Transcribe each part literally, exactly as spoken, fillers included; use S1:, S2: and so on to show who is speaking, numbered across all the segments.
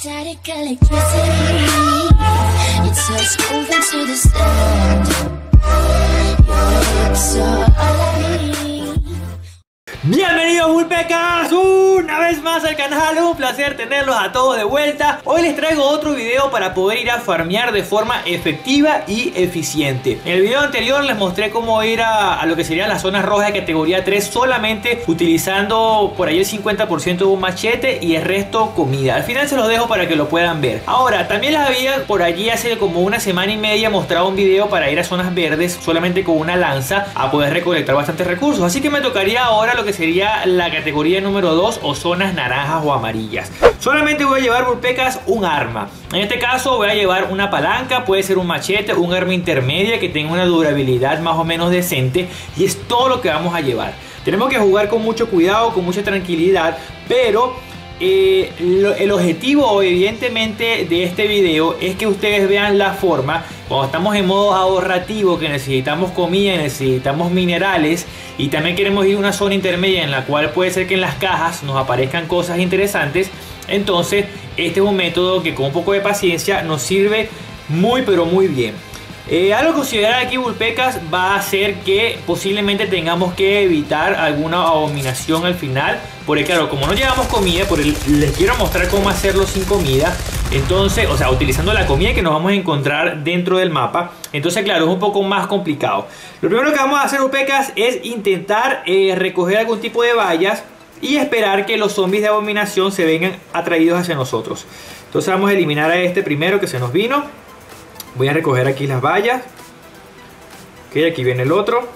S1: Static electricity, your touch moving to the sound. Your lips are all I need.
S2: Bienvenidos Bulpecas una vez más al canal, un placer tenerlos a todos de vuelta. Hoy les traigo otro video para poder ir a farmear de forma efectiva y eficiente. En el video anterior les mostré cómo ir a, a lo que serían las zonas rojas de categoría tres solamente utilizando por ahí el cincuenta por ciento de un machete y el resto comida. Al final se los dejo para que lo puedan ver. Ahora, también les había por allí hace como una semana y media mostrado un video para ir a zonas verdes solamente con una lanza a poder recolectar bastantes recursos. Así que me tocaría ahora lo que sería la categoría número dos o zonas naranjas o amarillas. Solamente voy a llevar Bulpecas un arma. En este caso voy a llevar una palanca, puede ser un machete, un arma intermedia que tenga una durabilidad más o menos decente, y es todo lo que vamos a llevar. Tenemos que jugar con mucho cuidado, con mucha tranquilidad, pero eh, lo, el objetivo evidentemente de este video es que ustedes vean la forma cuando estamos en modo ahorrativo, que necesitamos comida, necesitamos minerales y también queremos ir a una zona intermedia en la cual puede ser que en las cajas nos aparezcan cosas interesantes. Entonces este es un método que con un poco de paciencia nos sirve muy pero muy bien. Eh, algo a considerar aquí, Bulpecas, va a ser que posiblemente tengamos que evitar alguna abominación al final, porque claro, como no llevamos comida, por el, les quiero mostrar cómo hacerlo sin comida. Entonces, o sea, utilizando la comida que nos vamos a encontrar dentro del mapa. Entonces, claro, es un poco más complicado. Lo primero que vamos a hacer, Bulpecas, es intentar eh, recoger algún tipo de vallas y esperar que los zombies de abominación se vengan atraídos hacia nosotros. Entonces vamos a eliminar a este primero que se nos vino. Voy a recoger aquí las vallas. Ok, aquí viene el otro.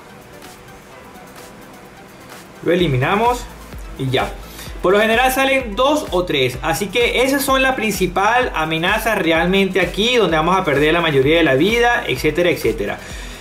S2: Lo eliminamos y ya. Por lo general salen dos o tres. Así que esas son la principal amenaza realmente aquí, donde vamos a perder la mayoría de la vida, etcétera, etcétera.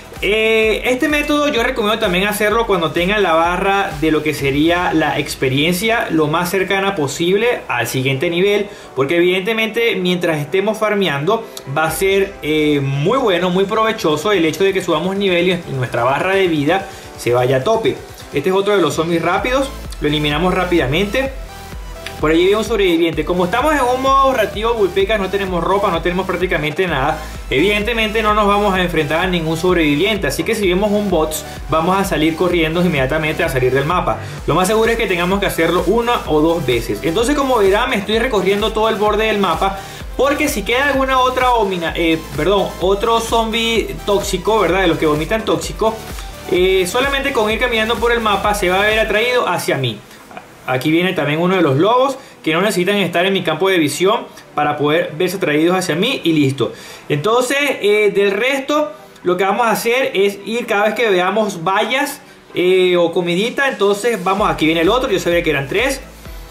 S2: Eh, este método yo recomiendo también hacerlo cuando tengan la barra de lo que sería la experiencia lo más cercana posible al siguiente nivel, porque evidentemente mientras estemos farmeando va a ser eh, muy bueno, muy provechoso el hecho de que subamos nivel y nuestra barra de vida se vaya a tope. Este es otro de los zombies rápidos, lo eliminamos rápidamente. Por allí hay un sobreviviente. Como estamos en un modo ahorrativo, Bulpecas, no tenemos ropa, no tenemos prácticamente nada. Evidentemente no nos vamos a enfrentar a ningún sobreviviente. Así que si vemos un bot, vamos a salir corriendo inmediatamente a salir del mapa. Lo más seguro es que tengamos que hacerlo una o dos veces. Entonces, como verán, me estoy recorriendo todo el borde del mapa, porque si queda alguna otra omina, eh, perdón, otro zombie tóxico, ¿verdad? De los que vomitan tóxico, eh, solamente con ir caminando por el mapa se va a ver atraído hacia mí. Aquí viene también uno de los lobos que no necesitan estar en mi campo de visión para poder verse atraídos hacia mí y listo. Entonces, eh, del resto, lo que vamos a hacer es ir cada vez que veamos vallas eh, o comidita. Entonces, vamos, aquí viene el otro. Yo sabía que eran tres.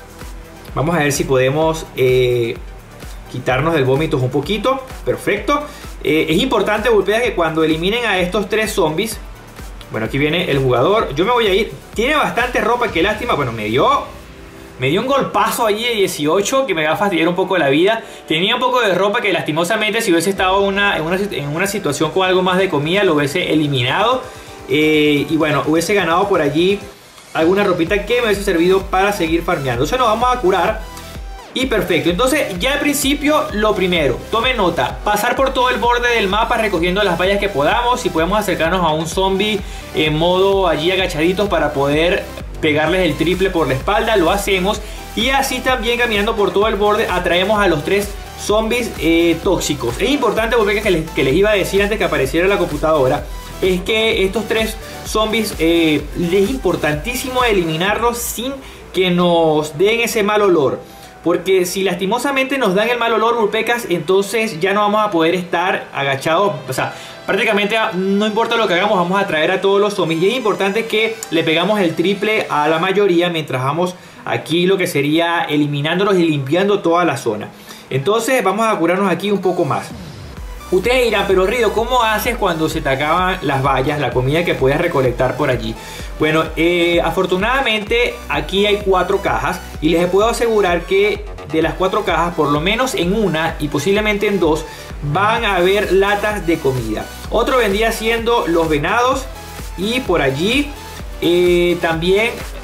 S2: Vamos a ver si podemos eh, quitarnos del vómito un poquito. Perfecto. Eh, es importante, Bulpecas, que cuando eliminen a estos tres zombies. Bueno, aquí viene el jugador. Yo me voy a ir. Tiene bastante ropa, qué lástima. Bueno, me dio Me dio un golpazo allí de dieciocho que me va a fastidiar un poco la vida. Tenía un poco de ropa que lastimosamente, si hubiese estado una, en, una, en una situación con algo más de comida, lo hubiese eliminado. eh, Y bueno, hubiese ganado por allí alguna ropita que me hubiese servido para seguir farmeando. Entonces nos vamos a curar. Y perfecto, entonces ya al principio lo primero, tomen nota, pasar por todo el borde del mapa recogiendo las vallas que podamos. Si podemos acercarnos a un zombie en modo allí agachaditos para poder pegarles el triple por la espalda, lo hacemos. Y así también caminando por todo el borde atraemos a los tres zombies eh, tóxicos. Es importante, porque que les, que les iba a decir antes que apareciera la computadora, es que estos tres zombies eh, es importantísimo eliminarlos sin que nos den ese mal olor. Porque si lastimosamente nos dan el mal olor, Bulpecas, entonces ya no vamos a poder estar agachados. O sea, prácticamente no importa lo que hagamos, vamos a atraer a todos los zombies. Y es importante que le pegamos el triple a la mayoría mientras vamos aquí lo que sería eliminándolos y limpiando toda la zona. Entonces vamos a curarnos aquí un poco más. Ustedes dirán, pero Rido, ¿cómo haces cuando se te acaban las vallas, la comida que puedes recolectar por allí? Bueno, eh, afortunadamente aquí hay cuatro cajas y les puedo asegurar que de las cuatro cajas, por lo menos en una y posiblemente en dos, van a haber latas de comida. Otro vendría siendo los venados y por allí eh, también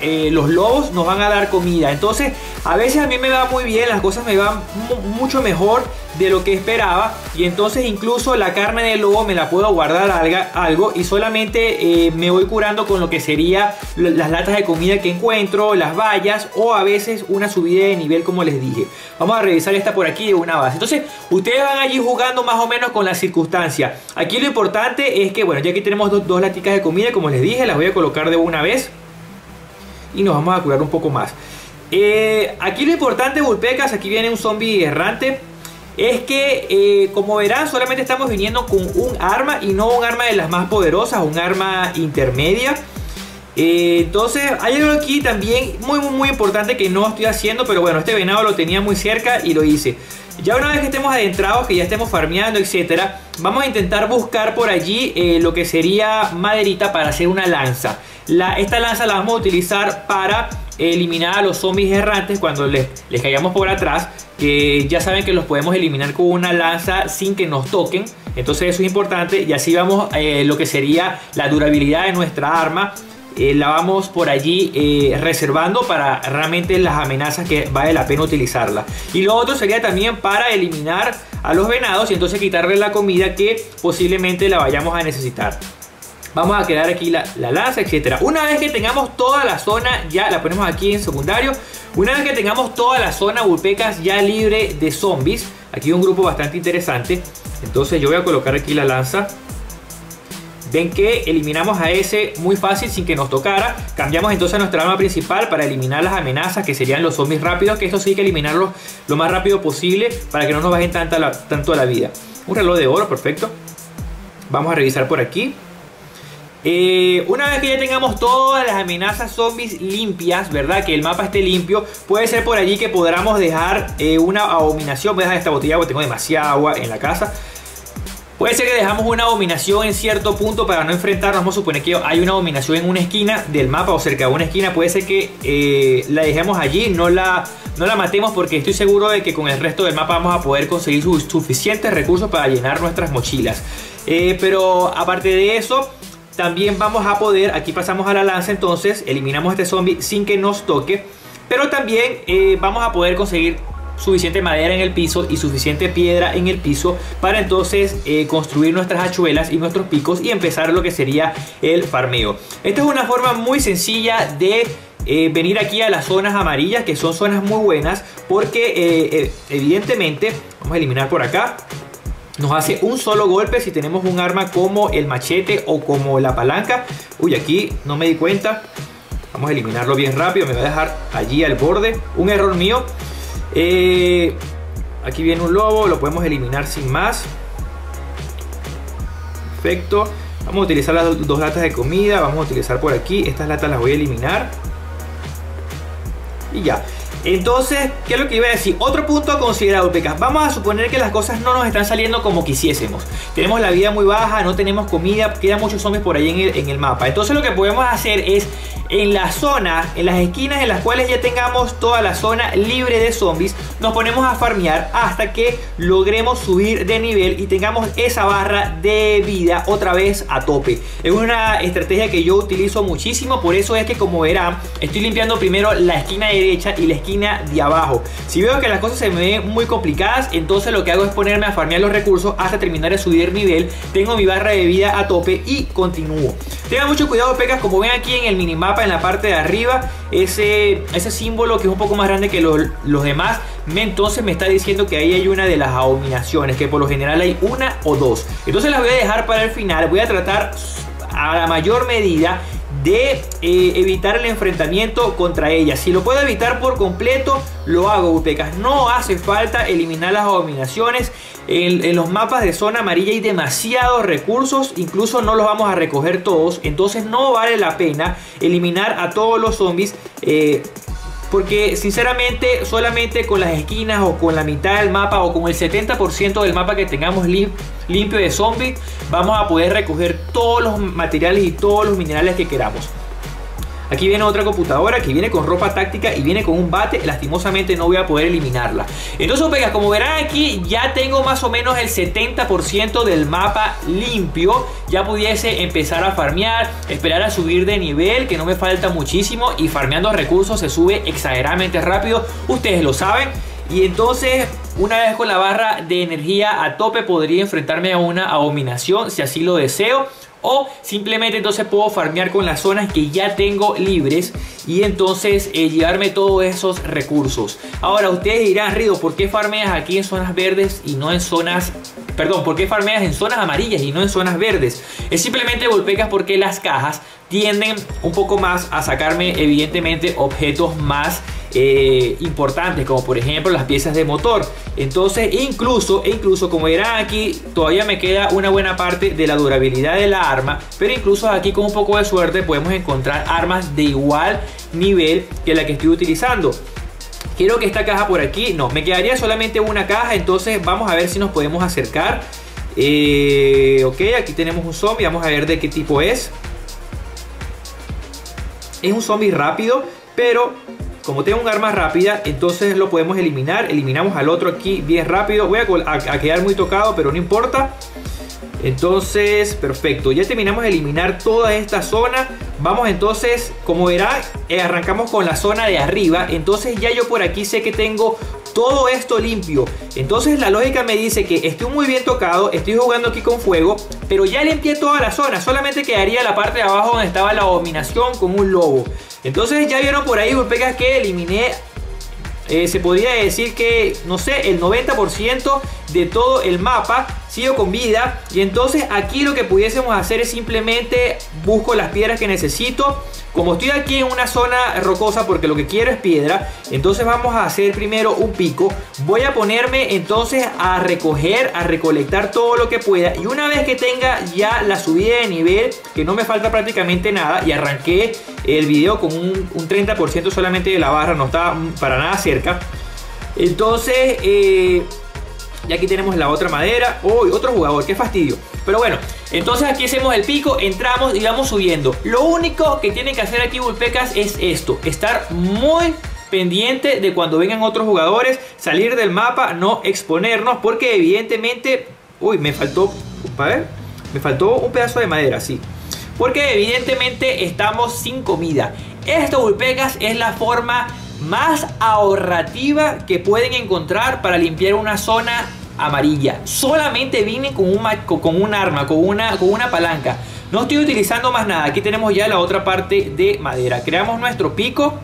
S2: eh, los lobos nos van a dar comida. Entonces a veces a mí me va muy bien, las cosas me van mucho mejor de lo que esperaba, y entonces incluso la carne del lobo me la puedo guardar algo y solamente eh, me voy curando con lo que sería las latas de comida que encuentro, las bayas, o a veces una subida de nivel, como les dije. Vamos a revisar esta por aquí de una base. Entonces ustedes van allí jugando más o menos con la circunstancia. Aquí lo importante es que, bueno, ya aquí tenemos dos, dos laticas de comida, como les dije, las voy a colocar de una vez y nos vamos a curar un poco más. Eh, aquí lo importante, Vulpecas, aquí viene un zombie errante, es que eh, como verán, solamente estamos viniendo con un arma y no un arma de las más poderosas, un arma intermedia. Eh, entonces hay algo aquí también muy, muy muy importante que no estoy haciendo, pero bueno, este venado lo tenía muy cerca y lo hice. Ya una vez que estemos adentrados, que ya estemos farmeando, etcétera, vamos a intentar buscar por allí eh, lo que sería maderita para hacer una lanza. La, esta lanza la vamos a utilizar para eliminar a los zombies errantes cuando les, les caigamos por atrás, que ya saben que los podemos eliminar con una lanza sin que nos toquen. Entonces eso es importante, y así vamos eh, lo que sería la durabilidad de nuestra arma. Eh, la vamos por allí eh, reservando para realmente las amenazas que vale la pena utilizarla. Y lo otro sería también para eliminar a los venados y entonces quitarle la comida que posiblemente la vayamos a necesitar. Vamos a quedar aquí la, la lanza, etcétera. Una vez que tengamos toda la zona, ya la ponemos aquí en secundario. Una vez que tengamos toda la zona, Vulpecas, ya libre de zombies. Aquí hay un grupo bastante interesante. Entonces yo voy a colocar aquí la lanza. Ven que eliminamos a ese muy fácil sin que nos tocara. Cambiamos entonces a nuestra arma principal para eliminar las amenazas, que serían los zombies rápidos, que esto sí hay que eliminarlos lo más rápido posible para que no nos bajen tanta la, tanto la vida. Un reloj de oro, perfecto. Vamos a revisar por aquí. Eh, una vez que ya tengamos todas las amenazas zombies limpias, ¿verdad? Que el mapa esté limpio, puede ser por allí que podamos dejar eh, una abominación. Voy a dejar esta botella porque tengo demasiada agua en la casa. Puede ser que dejamos una abominación en cierto punto para no enfrentarnos. Vamos a suponer que hay una abominación en una esquina del mapa o cerca de una esquina. Puede ser que eh, la dejemos allí, no la, no la matemos, porque estoy seguro de que con el resto del mapa vamos a poder conseguir su, suficientes recursos para llenar nuestras mochilas. Eh, pero aparte de eso, también vamos a poder, aquí pasamos a la lanza, entonces eliminamos a este zombie sin que nos toque. Pero también eh, vamos a poder conseguir suficiente madera en el piso y suficiente piedra en el piso para entonces eh, construir nuestras hachuelas y nuestros picos y empezar lo que sería el farmeo. Esta es una forma muy sencilla de eh, venir aquí a las zonas amarillas, que son zonas muy buenas porque eh, eh, evidentemente, vamos a eliminar por acá, nos hace un solo golpe si tenemos un arma como el machete o como la palanca. Uy, aquí no me di cuenta. Vamos a eliminarlo bien rápido. Me va a dejar allí al borde. Un error mío. Eh, aquí viene un lobo. Lo podemos eliminar sin más. Perfecto. Vamos a utilizar las dos latas de comida. Vamos a utilizar por aquí. Estas latas las voy a eliminar. Y ya. Entonces, ¿qué es lo que iba a decir? Otro punto a considerar, Vulpecas. Vamos a suponer que las cosas no nos están saliendo como quisiésemos. Tenemos la vida muy baja, no tenemos comida, quedan muchos zombies por ahí en el, en el mapa. Entonces lo que podemos hacer es, en la zona, en las esquinas en las cuales ya tengamos toda la zona libre de zombies, nos ponemos a farmear hasta que logremos subir de nivel y tengamos esa barra de vida otra vez a tope. Es una estrategia que yo utilizo muchísimo, por eso es que, como verán, estoy limpiando primero la esquina derecha y la esquina de abajo. Si veo que las cosas se me ven muy complicadas, entonces lo que hago es ponerme a farmear los recursos hasta terminar de subir nivel. Tengo mi barra de vida a tope y continúo. Tengan mucho cuidado, Vulpecas. Como ven aquí en el minimapa, en la parte de arriba, ese, ese símbolo que es un poco más grande que los, los demás, me, entonces me está diciendo que ahí hay una de las abominaciones, que por lo general hay una o dos. Entonces las voy a dejar para el final. Voy a tratar a la mayor medida de eh, evitar el enfrentamiento contra ellas. Si lo puedo evitar por completo, lo hago, Vulpecas. No hace falta eliminar las abominaciones. En, en los mapas de zona amarilla hay demasiados recursos, incluso no los vamos a recoger todos. Entonces no vale la pena eliminar a todos los zombies, eh, porque sinceramente solamente con las esquinas o con la mitad del mapa o con el setenta por ciento del mapa que tengamos lim limpio de zombies, vamos a poder recoger todos los materiales y todos los minerales que queramos. Aquí viene otra computadora que viene con ropa táctica y viene con un bate. Lastimosamente no voy a poder eliminarla. Entonces, Vulpecas, como verán aquí, ya tengo más o menos el setenta por ciento del mapa limpio. Ya pudiese empezar a farmear, esperar a subir de nivel, que no me falta muchísimo. Y farmeando recursos se sube exageradamente rápido, ustedes lo saben. Y entonces, una vez con la barra de energía a tope, podría enfrentarme a una abominación si así lo deseo. O simplemente entonces puedo farmear con las zonas que ya tengo libres y entonces eh, llevarme todos esos recursos. Ahora ustedes dirán, Rido, ¿por qué farmeas aquí en zonas verdes y no en zonas... Perdón, ¿por qué farmeas en zonas amarillas y no en zonas verdes? Es simplemente, Vulpecas, porque las cajas tienden un poco más a sacarme evidentemente objetos más eh, importantes, como por ejemplo las piezas de motor. Entonces incluso, e incluso como verán aquí, todavía me queda una buena parte de la durabilidad de la arma, pero incluso aquí con un poco de suerte podemos encontrar armas de igual nivel que la que estoy utilizando. Quiero que esta caja por aquí, no, me quedaría solamente una caja, entonces vamos a ver si nos podemos acercar. eh, Ok, aquí tenemos un zombie, vamos a ver de qué tipo es. Es un zombie rápido, pero como tengo un arma rápida, entonces lo podemos eliminar. Eliminamos al otro aquí bien rápido. Voy a, a, a quedar muy tocado, pero no importa. Entonces, perfecto, ya terminamos de eliminar toda esta zona. Vamos entonces, como verán, eh, arrancamos con la zona de arriba. Entonces ya yo por aquí sé que tengo todo esto limpio. Entonces la lógica me dice que estoy muy bien tocado, estoy jugando aquí con fuego, pero ya limpié toda la zona. Solamente quedaría la parte de abajo donde estaba la abominación con un lobo. Entonces ya vieron por ahí, Vulpecas, que eliminé... Eh, se podría decir que, no sé, el noventa por ciento de todo el mapa. Sigo con vida. Y entonces aquí lo que pudiésemos hacer es simplemente busco las piedras que necesito. Como estoy aquí en una zona rocosa, porque lo que quiero es piedra, entonces vamos a hacer primero un pico. Voy a ponerme entonces a recoger, a recolectar todo lo que pueda. Y una vez que tenga ya la subida de nivel, que no me falta prácticamente nada, y arranqué el video con un, un treinta por ciento solamente de la barra, no estaba para nada cerca. Entonces, eh, y aquí tenemos la otra madera. ¡Oh! Otro jugador, qué fastidio. Pero bueno, entonces aquí hacemos el pico, entramos y vamos subiendo. Lo único que tienen que hacer aquí, Vulpecas, es esto: estar muy pendiente de cuando vengan otros jugadores, salir del mapa, no exponernos, porque evidentemente... Uy, me faltó... A ver, me faltó un pedazo de madera, sí. Porque evidentemente estamos sin comida. Esto, Vulpecas, es la forma más ahorrativa que pueden encontrar para limpiar una zona amarilla. Solamente vine con un, con un arma, con una, con una palanca. No estoy utilizando más nada. Aquí tenemos ya la otra parte de madera. Creamos nuestro pico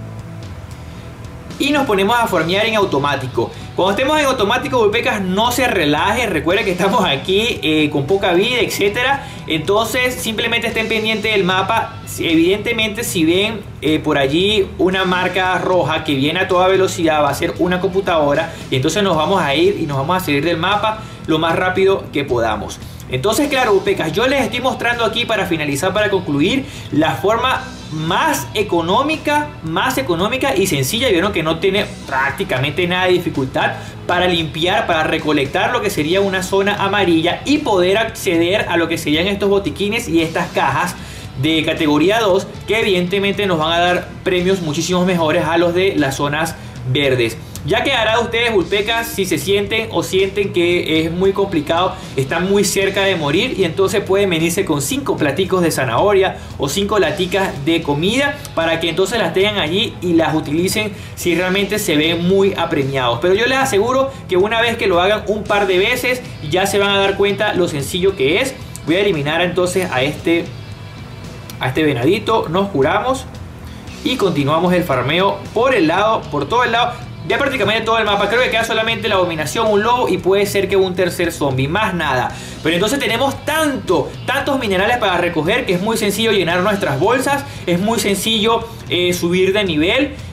S2: y nos ponemos a farmear en automático. Cuando estemos en automático, Vulpecas, no se relajen. Recuerden que estamos aquí eh, con poca vida, etcétera. Entonces simplemente estén pendientes del mapa. Evidentemente, si ven eh, por allí una marca roja que viene a toda velocidad, va a ser una computadora. Y entonces nos vamos a ir y nos vamos a salir del mapa lo más rápido que podamos. Entonces, claro, Vulpecas, yo les estoy mostrando aquí, para finalizar, para concluir, la forma más económica, más económica y sencilla. Vieron que no tiene prácticamente nada de dificultad para limpiar, para recolectar lo que sería una zona amarilla y poder acceder a lo que serían estos botiquines y estas cajas de categoría dos, que evidentemente nos van a dar premios muchísimos mejores a los de las zonas verdes. Ya quedará de ustedes, Vulpecas, si se sienten o sienten que es muy complicado, están muy cerca de morir, y entonces pueden venirse con cinco platicos de zanahoria o cinco laticas de comida para que entonces las tengan allí y las utilicen si realmente se ven muy apremiados. Pero yo les aseguro que una vez que lo hagan un par de veces, ya se van a dar cuenta lo sencillo que es. Voy a eliminar entonces a este, a este venadito, nos curamos y continuamos el farmeo por el lado, por todo el lado. Ya prácticamente todo el mapa, creo que queda solamente la abominación, un lobo y puede ser que un tercer zombie, más nada. Pero entonces tenemos tanto, tantos minerales para recoger que es muy sencillo llenar nuestras bolsas, es muy sencillo eh, subir de nivel.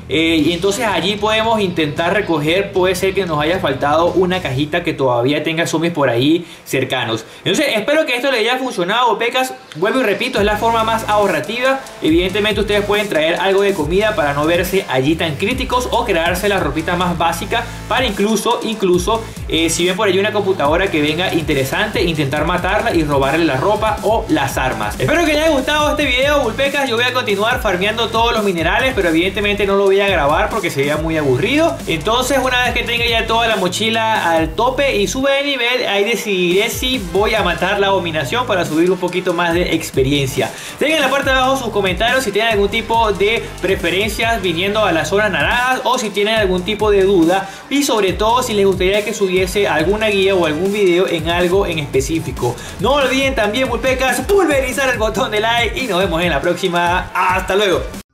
S2: eh, y entonces allí podemos intentar recoger. Puede ser que nos haya faltado una cajita que todavía tenga zombies por ahí cercanos. Entonces espero que esto les haya funcionado, Vulpecas. Vuelvo y repito, es la forma más ahorrativa. Evidentemente ustedes pueden traer algo de comida para no verse allí tan críticos, o crearse la ropita más básica para incluso, incluso eh, si ven por allí una computadora que venga interesante, intentar matarla y robarle la ropa o las armas. Espero que les haya gustado este video, Vulpecas. Yo voy a continuar farmeando todos los minerales, pero evidentemente no lo voy a grabar porque sería muy aburrido. Entonces una vez que tenga ya toda la mochila al tope y sube de nivel, ahí decidiré si voy a matar la abominación para subir un poquito más de experiencia. Dejen en la parte de abajo sus comentarios si tienen algún tipo de preferencias viniendo a las zonas naranjas, o si tienen algún tipo de duda, y sobre todo si les gustaría que subiese alguna guía o algún video en algo en específico. No olviden también, Vulpecas, pulverizar el botón de like, y nos vemos en la próxima. Hasta luego.